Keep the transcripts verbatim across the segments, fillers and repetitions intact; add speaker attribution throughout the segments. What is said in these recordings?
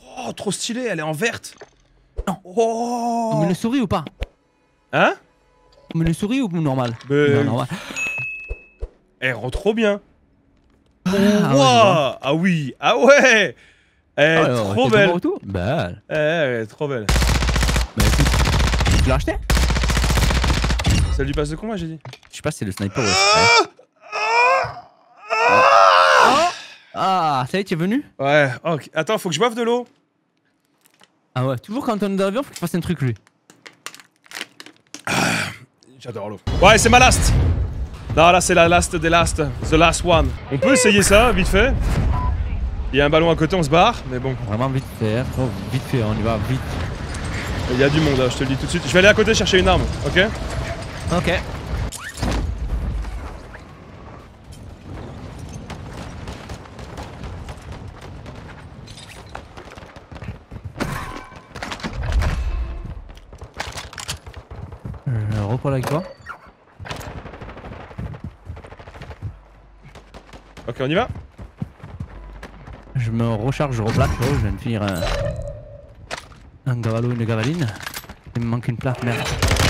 Speaker 1: Oh, trop stylé, elle est en verte.
Speaker 2: Non.
Speaker 1: Oh.
Speaker 2: On met le souris ou pas?
Speaker 1: Hein?
Speaker 2: On met le souris ou normal?
Speaker 1: Mais...
Speaker 2: Non, normal.
Speaker 1: Elle rend trop bien.
Speaker 2: Ah,
Speaker 1: Oh,
Speaker 2: ah,
Speaker 1: wow.
Speaker 2: ouais,
Speaker 1: Ah oui, ah ouais. Elle est
Speaker 2: ah,
Speaker 1: trop
Speaker 2: ouais,
Speaker 1: belle.
Speaker 2: Belle.
Speaker 1: Eh, elle est trop belle.
Speaker 2: Bah écoute, tu l'as acheté?
Speaker 1: Ça lui passe de combat, j'ai dit.
Speaker 2: Je sais pas si c'est le sniper ou le
Speaker 1: Ah,
Speaker 2: ah, ah, ça y est, tu es venu?
Speaker 1: ouais, ok. Attends, faut que je boive de l'eau.
Speaker 2: Ah ouais, toujours quand on est dans l'avion, faut qu'il fasse un truc lui.
Speaker 1: J'adore l'eau. Ouais, c'est ma last. Non, là, c'est la last des last. The last one. On peut essayer ça, vite fait. Il y a un ballon à côté, on se barre, mais bon.
Speaker 2: Vraiment vite fait, hein, trop vite fait, on y va vite.
Speaker 1: Il y a du monde, là, je te le dis tout de suite. Je vais aller à côté chercher une arme, ok?
Speaker 2: Ok. Je reparle avec toi.
Speaker 1: Ok, on y va?
Speaker 2: Je me recharge, je replaque. Oh, je viens de finir un, un gavalo, une gavaline. Il me manque une plaque, merde.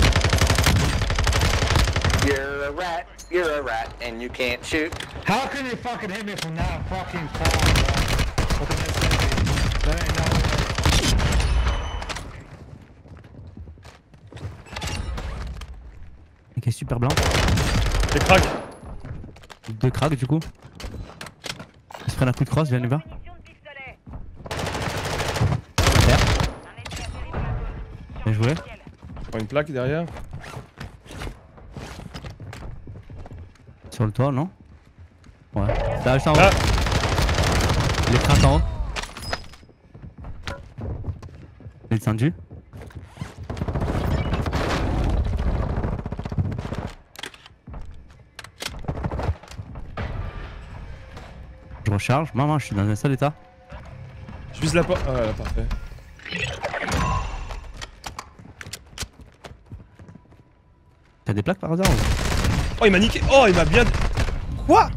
Speaker 3: You're a rat, you're a rat, and you can't shoot.
Speaker 4: How can you fucking hit me from that fucking far, bro? What the hell's that? There ain't no way.
Speaker 2: Ok, super blanc.
Speaker 1: Les cracks.
Speaker 2: Deux cracks du coup. Ils se prennent un coup de crosse, viens, y va. Bien joué.
Speaker 1: Je prends une plaque derrière.
Speaker 2: Sur le toit, non? Ouais. Là, juste en haut.
Speaker 1: Ah.
Speaker 2: Les cracks en haut. Il est descendu. Je recharge. Maman, je suis dans un sale état.
Speaker 1: Je vise la porte. Ah, voilà, parfait.
Speaker 2: T'as des plaques par hasard ou...
Speaker 1: Oh, il m'a niqué. Oh, il m'a bien. Quoi?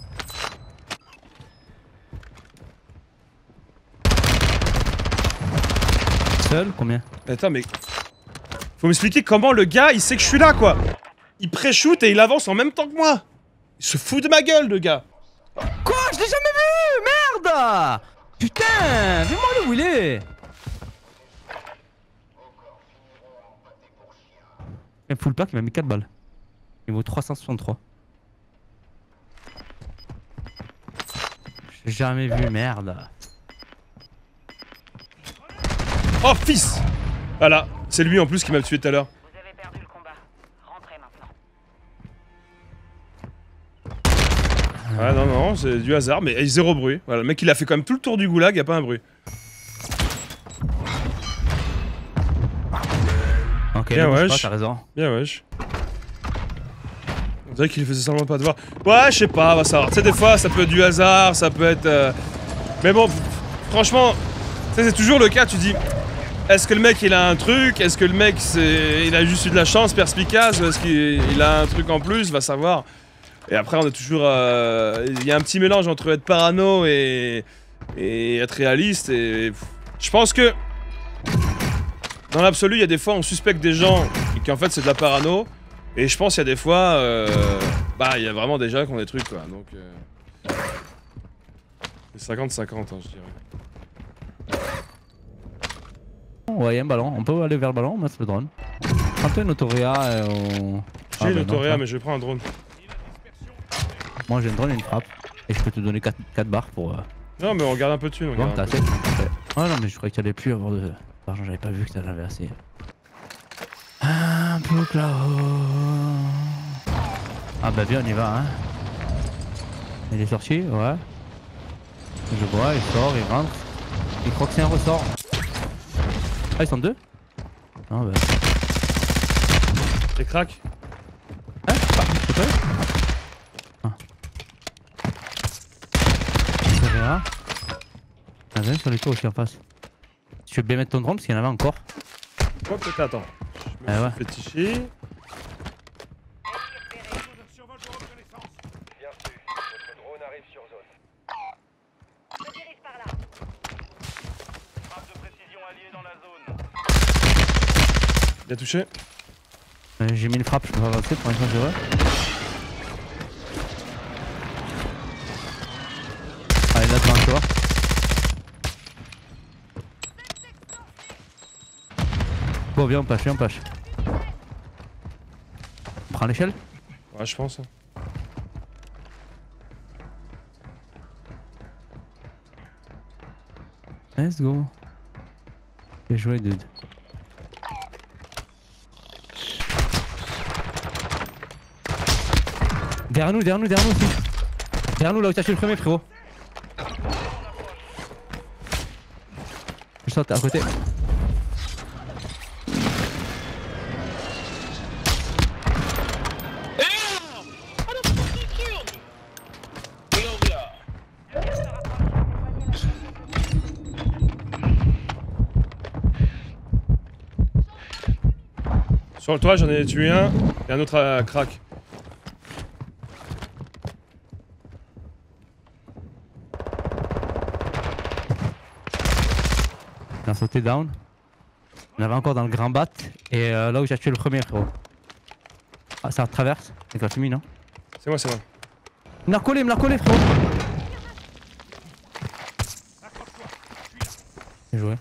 Speaker 2: Seul? Combien?
Speaker 1: Attends, mais. Faut m'expliquer comment le gars il sait que je suis là, quoi. Il pré-shoot et il avance en même temps que moi. Il se fout de ma gueule, le gars.
Speaker 2: Quoi? Je l'ai jamais vu! Merde! Putain! Dis-moi là où il est! Un full pack, il m'a mis quatre balles. Il vaut trois cent soixante-trois. J'ai jamais vu, merde.
Speaker 1: Oh, fils! Voilà, c'est lui en plus qui m'a tué tout à l'heure.
Speaker 5: Vous avez perdu le combat. Rentrez maintenant.
Speaker 1: Ah non, non, c'est du hasard, mais zéro bruit. Voilà, le mec il a fait quand même tout le tour du goulag, y a pas un bruit.
Speaker 2: Ok,
Speaker 1: Bien,
Speaker 2: ne bouge
Speaker 1: wesh.
Speaker 2: pas, t'as raison.
Speaker 1: Bien, wesh. On dirait qu'il faisait seulement pas de voir. Ouais, je sais pas, on va savoir. Tu sais, des fois ça peut être du hasard, ça peut être. Euh... Mais bon, franchement, tu sais, c'est toujours le cas, tu dis. Est-ce que le mec il a un truc? Est-ce que le mec c'est... il a juste eu de la chance, perspicace? Ou est-ce qu'il a un truc en plus? Va savoir. Et après on est toujours... Euh... Il y a un petit mélange entre être parano et, et être réaliste. Et je pense que dans l'absolu il y a des fois on suspecte des gens et qu'en fait c'est de la parano. Et je pense qu'il y a des fois... Euh... Bah il y a vraiment des gens qui ont des trucs quoi. Donc... Euh... C'est cinquante cinquante hein, je dirais.
Speaker 2: Ouais, il y a un ballon. On peut aller vers le ballon, on met le drone. Prends-toi une autoréa et on...
Speaker 1: J'ai
Speaker 2: Ah,
Speaker 1: une
Speaker 2: bah,
Speaker 1: autoréa,
Speaker 2: non,
Speaker 1: mais je prends un drone.
Speaker 2: moi j'ai un drone et une frappe. Et je peux te donner quatre barres pour... Euh...
Speaker 1: Non, mais on garde un peu de thunes. on
Speaker 2: Bon,
Speaker 1: garde
Speaker 2: t'as
Speaker 1: un peu.
Speaker 2: assez. Ouais. Ah non, mais je croyais que t'allais plus avoir de... L'argent, j'avais pas vu que t'en avais assez. Un peu que là-haut... Ah bah bien, on y va, hein. Il est sorti, ouais. Je vois, il sort, il rentre. Il croit que c'est un ressort. Ah, ils sont deux? Non, bah...
Speaker 1: Les cracks.
Speaker 2: Hein? Ah, c'est pas eux? Ah. C'est rien. Il y en a un sur les tours aussi en face. Tu veux bien mettre ton drone parce qu'il y en avait encore.
Speaker 1: Oh, peut-être, attends. Je me
Speaker 2: Ah ouais.
Speaker 1: suis fétiché.
Speaker 3: Bien reçu. Votre drone arrive sur zone.
Speaker 5: Je dirige par là.
Speaker 1: Bien touché.
Speaker 2: Euh, J'ai mis une frappe, je peux pas avancer pour l'instant, c'est vrai. Allez, là devant, tu vois. Bon, viens, on pâche, viens, on pâche. On prend l'échelle?
Speaker 1: Ouais, je pense.
Speaker 2: Let's go. Bien joué, dude. Derrière nous, derrière nous, derrière nous aussi. Derrière nous, là où t'as tué le premier, frérot. Je saute à côté.
Speaker 1: Sur le toit, j'en ai tué un et un autre à crack.
Speaker 2: Il a sauté down. On avait encore dans le grand bat. Et euh, là où j'ai tué le premier, frérot. Ah, ça traverse. C'est la fumée, non?
Speaker 1: C'est moi, c'est moi.
Speaker 2: Il me l'a collé, il me l'a collé, frérot. Bien joué.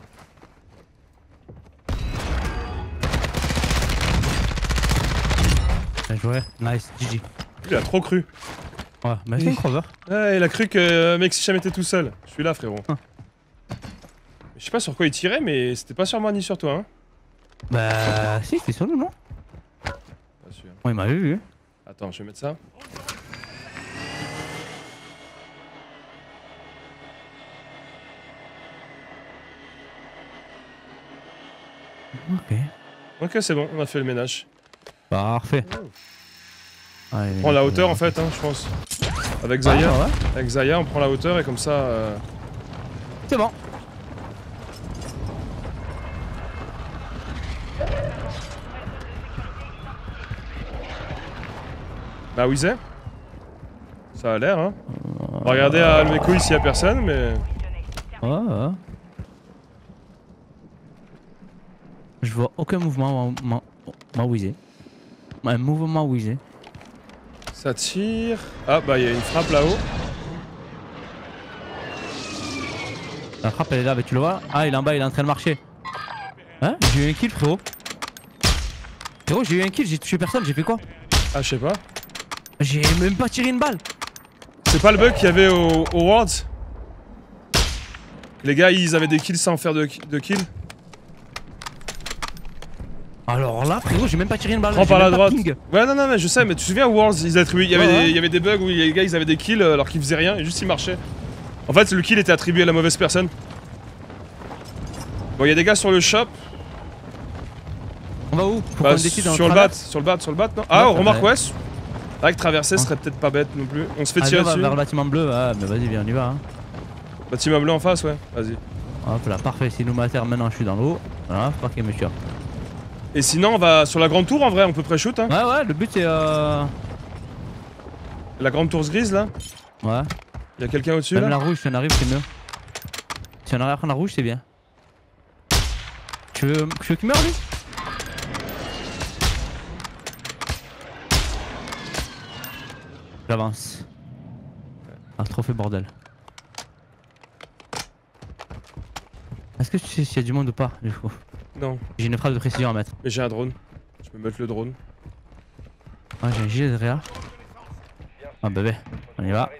Speaker 2: Bien joué. Nice. G G.
Speaker 1: Il a trop cru.
Speaker 2: Ouais, mais c'est une crover.
Speaker 1: Ouais, il a cru que euh, mec si jamais était tout seul. Je suis là, frérot.
Speaker 2: Hein.
Speaker 1: Je sais pas sur quoi il tirait, mais c'était pas sur moi ni sur toi, hein.
Speaker 2: Bah, si, c'était sur nous, non?
Speaker 1: Pas sûr.
Speaker 2: Ouais, il m'a vu.
Speaker 1: Attends, je vais mettre ça.
Speaker 2: Ok.
Speaker 1: Ok, c'est bon, on a fait le ménage.
Speaker 2: Parfait. Allez,
Speaker 1: On prend la hauteur en fait, hein, je pense. Avec Zaya.
Speaker 2: Ah, ouais.
Speaker 1: Avec Zaya, on prend la hauteur et comme ça. Euh...
Speaker 2: C'est bon.
Speaker 1: Bah, Wizet. Ça a l'air, hein. On va regarder à Almeco ici, y'a personne, mais.
Speaker 2: Ouais, ouais. Je vois aucun mouvement ma, ma Wizet. Un mouvement Wizet.
Speaker 1: Ça tire. Ah, bah, il y a une frappe là-haut.
Speaker 2: La frappe elle est là, mais tu le vois? Ah, il est en bas, il est en train de marcher. Hein? J'ai eu un kill, frérot. Frérot, j'ai eu un kill, j'ai touché personne, j'ai fait quoi?
Speaker 1: Ah, je sais pas.
Speaker 2: J'ai même pas tiré une balle.
Speaker 1: C'est pas le bug qu'il y avait au, au Worlds? Les gars, ils avaient des kills sans faire de, de kills?
Speaker 2: Alors là, frérot, j'ai même pas tiré une balle.
Speaker 1: Prends
Speaker 2: j'ai
Speaker 1: par la
Speaker 2: même pas
Speaker 1: droite.
Speaker 2: ping.
Speaker 1: Ouais, non, non, mais je sais, mais tu te souviens, au Worlds, ils attribuaient. Il y avait,
Speaker 2: Ouais,
Speaker 1: des,
Speaker 2: ouais.
Speaker 1: il y avait des bugs où les gars, ils avaient des kills alors qu'ils faisaient rien et juste ils marchaient. En fait, le kill était attribué à la mauvaise personne. Bon, il y a des gars sur le shop.
Speaker 2: On va où? Faut
Speaker 1: Bah,
Speaker 2: qu'on décide dans
Speaker 1: sur le bat,
Speaker 2: traverse.
Speaker 1: sur le bat, sur le bat, non? Ah,
Speaker 2: Ouais,
Speaker 1: on remarque,
Speaker 2: ouais.
Speaker 1: ouais. C'est vrai que traverser serait peut-être pas bête non plus. On se fait
Speaker 2: Allez,
Speaker 1: tirer
Speaker 2: on va
Speaker 1: dessus.
Speaker 2: vers le bâtiment bleu. Ah, mais vas-y, viens, on y va. Hein.
Speaker 1: Bâtiment bleu en face, ouais. Vas-y.
Speaker 2: Hop là, parfait. Si nous mater maintenant, je suis dans l'eau. Voilà, faut pas qu'il me tue.
Speaker 1: Et sinon, on va sur la grande tour en vrai, on peut pré-shoot, hein.
Speaker 2: Ouais, ouais, le but c'est euh.
Speaker 1: La grande tour grise là.
Speaker 2: Ouais.
Speaker 1: Il y a quelqu'un au-dessus
Speaker 2: Même
Speaker 1: là.
Speaker 2: la rouge, si on arrive, c'est mieux. Si on arrive à prendre la rouge, c'est bien. Tu veux, tu veux qu'il meure lui? J'avance. Ah, trop fait bordel. Est-ce que tu sais s'il y a du monde ou pas du coup?
Speaker 1: Non,
Speaker 2: J'ai une frappe de précision à mettre.
Speaker 1: mais j'ai un drone. Je peux mettre le drone.
Speaker 2: Ah, j'ai un gilet derrière. Ah, bébé, on y va.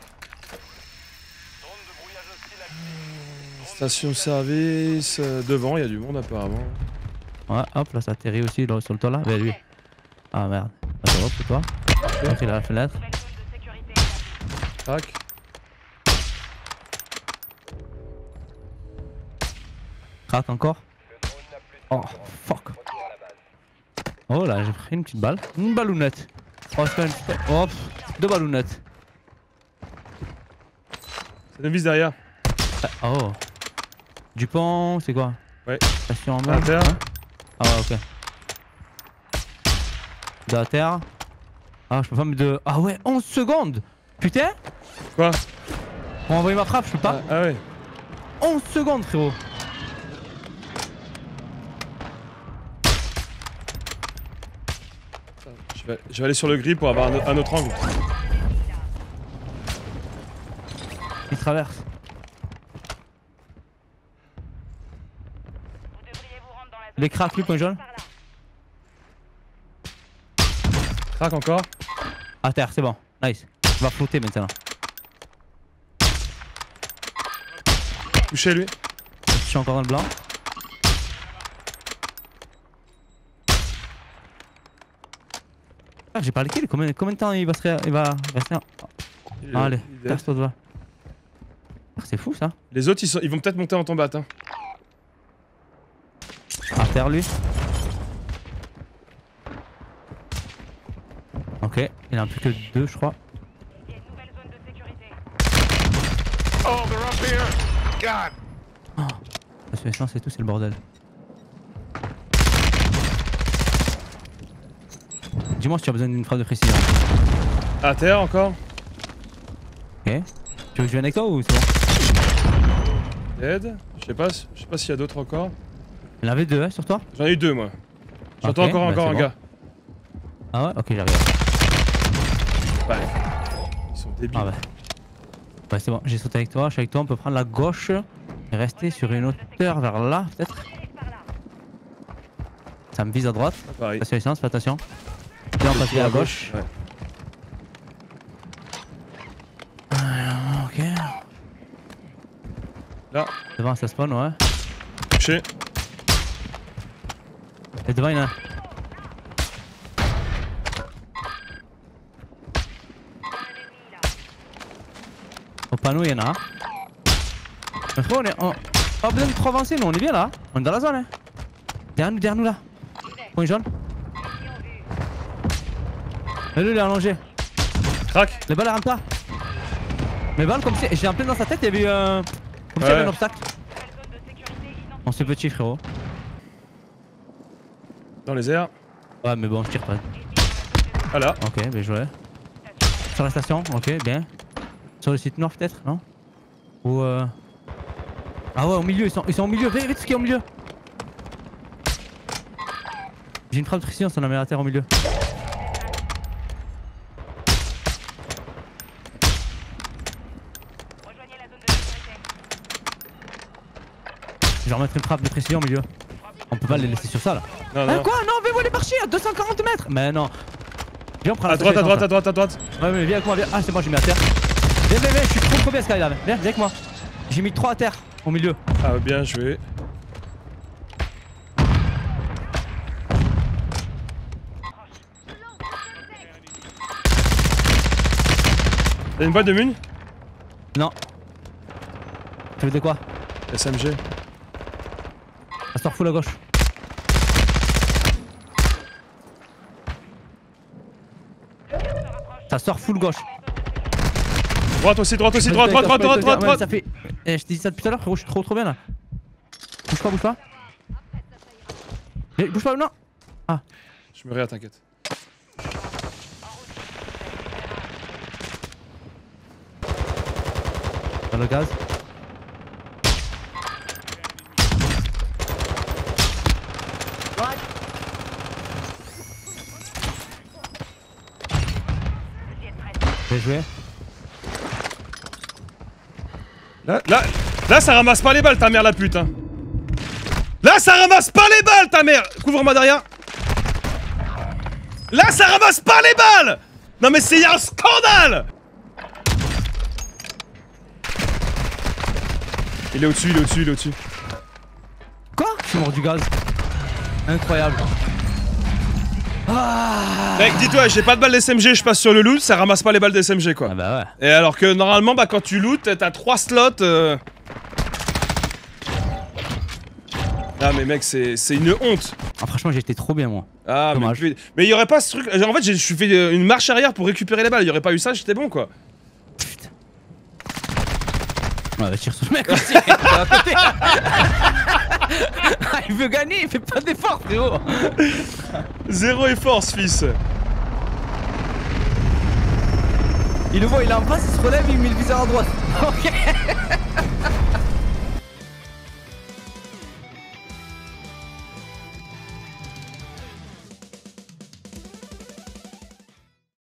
Speaker 1: Station service. euh, devant, il y a du monde apparemment.
Speaker 2: Ouais, hop, là ça atterrit aussi là, sur le toit là. Bah lui. Ah merde. Ah, ça va, c'est toi. Ok, la fenêtre.
Speaker 5: Nouvelle zone de sécurité.
Speaker 1: Tac.
Speaker 2: Crac encore. Oh fuck. Oh là, j'ai pris une petite balle. Une ballounette. Oh, c'est pas une petite... Oh, pff, deux ballonnettes.
Speaker 1: Ça nous vise derrière.
Speaker 2: Ah, oh. Dupont, c'est quoi?
Speaker 1: Ouais.
Speaker 2: Station en
Speaker 1: À
Speaker 2: bas.
Speaker 1: terre.
Speaker 2: Hein? Ah ouais, ok. De la terre. Ah, je peux pas me de. Ah ouais, onze secondes! Putain!
Speaker 1: Quoi?
Speaker 2: Pour envoyer ma frappe, je peux pas.
Speaker 1: Ah, ah ouais.
Speaker 2: onze secondes, frérot!
Speaker 1: Ouais, je vais aller sur le gris pour avoir un, un autre angle.
Speaker 2: Il traverse.
Speaker 5: Vous devriez vous rendre dans la zone.
Speaker 2: Les cracks, lui, point jaune.
Speaker 5: Par là.
Speaker 1: Crac encore.
Speaker 2: À terre, c'est bon. Nice. Il va flotter maintenant.
Speaker 1: Touché lui.
Speaker 2: Je suis encore dans le blanc. Ah, j'ai pas le kill. Combien, combien de temps il va se ré... il va rester en...
Speaker 1: Il-
Speaker 2: Ah, allez,
Speaker 1: il est-
Speaker 2: casse-toi de là. Ah, c'est fou ça.
Speaker 1: Les autres ils, sont, ils vont peut-être monter en tombe hein.
Speaker 2: À terre lui. Ok, il en a plus que deux je crois.
Speaker 5: Il y a une nouvelle zone de sécurité.
Speaker 3: Oh, they're up here. God.
Speaker 2: La surveillance et tout, c'est le bordel. Dis-moi si tu as besoin d'une frappe de précision.
Speaker 1: À terre encore.
Speaker 2: Ok. Tu veux que je vienne avec toi ou c'est bon?
Speaker 1: Dead. Je sais pas, je sais pas s'il y a d'autres encore.
Speaker 2: Il y en avait deux hein, sur toi?
Speaker 1: J'en ai eu deux moi. J'entends
Speaker 2: Ok,
Speaker 1: encore
Speaker 2: bah,
Speaker 1: encore
Speaker 2: c'est
Speaker 1: un
Speaker 2: bon.
Speaker 1: gars.
Speaker 2: Ah ouais? Ok, j'arrive.
Speaker 1: Ouais. Ils sont débiles.
Speaker 2: Ah ouais. Ouais, c'est bon, j'ai sauté avec toi, je suis avec toi, on peut prendre la gauche et rester sur une hauteur vers là, peut-être. Ça me vise à droite.
Speaker 1: Ah, pareil.
Speaker 2: La surveillance, fais attention. Là, on passe à gauche.
Speaker 1: Ouais.
Speaker 2: Ah, ok.
Speaker 1: Là,
Speaker 2: Devant, ça spawn, ouais.
Speaker 1: touché.
Speaker 2: Et devant, il y en a un. Au panneau, il y en a un. Mais frérot, on est. On... Pas besoin de trop avancer, nous, on est bien là. On est dans la zone, hein. Derrière nous, derrière nous là. Point jaune. Mais lui, il est allongé.
Speaker 1: Crac.
Speaker 2: Les balles, elles rentrent pas. Mes balles, comme si. J'ai en plein dans sa tête, il y avait eu un. Comme s'il y avait un
Speaker 1: Ouais.
Speaker 2: obstacle.
Speaker 5: Nouvelle zone de sécurité identifiée.
Speaker 2: On s'est petit, frérot.
Speaker 1: Dans les airs.
Speaker 2: Ouais, mais bon, je tire pas.
Speaker 1: Ah là.
Speaker 2: Ok, bien joué. Sur la station, ok, bien. Sur le site nord, peut-être, non? Ou euh. Ah ouais, au milieu, ils sont, ils sont au milieu. Vite, vite, ce qui est au milieu. J'ai une frappe de précision, ça en a mis à terre au milieu.
Speaker 5: Rejoignez la zone de sécurité.
Speaker 2: Je vais remettre une frappe de précision au milieu. On peut pas les laisser sur ça là.
Speaker 1: Non,
Speaker 2: Ah
Speaker 1: non.
Speaker 2: quoi? Non, mais vous les marcher à deux cent quarante mètres. Mais non. Viens, on prend la
Speaker 1: À droite, à
Speaker 2: station,
Speaker 1: droite,
Speaker 2: ça.
Speaker 1: à droite, à droite.
Speaker 2: Ouais, mais viens avec moi, viens. Ah, c'est bon, j'ai mis à terre. Viens, viens, viens, je suis trop trop bien, Sky là. Viens, viens avec moi. J'ai mis trois à terre au milieu.
Speaker 1: Ah, bien joué. T'as une boîte de mun?
Speaker 2: Non. Tu veux de quoi?
Speaker 1: S M G.
Speaker 2: Ça sort full à gauche. Ça sort full gauche.
Speaker 1: Droite aussi, droite aussi, droite, droite, droite, droite, droite,
Speaker 2: Ouais,
Speaker 1: droite.
Speaker 2: ça fait. Eh, je t'ai dit ça depuis tout à l'heure, frérot, je suis trop trop bien là. Bouge pas, bouge pas. Eh, bouge pas, non.
Speaker 1: Je me réa, t'inquiète.
Speaker 2: Dans le gaz. Bien joué.
Speaker 1: Là, là, là, ça ramasse pas les balles, ta mère, la pute, hein. Là, ça ramasse pas les balles, ta mère. Couvre-moi derrière. Là, ça ramasse pas les balles. Non, mais c'est un scandale. Il est au-dessus, il est au-dessus, il est au-dessus.
Speaker 2: Quoi? Je suis mort du gaz. Incroyable. Ah.
Speaker 1: Mec, dis-toi, j'ai pas de balles d'S M G, je passe sur le loot, ça ramasse pas les balles d'S M G, quoi.
Speaker 2: Ah bah ouais.
Speaker 1: Et alors que normalement, bah quand tu loot, t'as trois slots. Euh... Ah mais mec, c'est c'est une honte.
Speaker 2: Ah, franchement, j'étais trop bien moi.
Speaker 1: Ah mais,
Speaker 2: Dommage.
Speaker 1: mais mais il y aurait pas ce truc. En fait, j'ai- je suis fait euh, une marche arrière pour récupérer les balles. Il y aurait pas eu ça, j'étais bon quoi.
Speaker 2: Putain. Ouais, bah tire sur le mec aussi. T'es à côté. Ah, il veut gagner, il fait pas d'effort, frérot.
Speaker 1: Zéro effort, ce fils.
Speaker 2: Il le voit, il est en face, il se relève, il met le viseur à droite. Ok.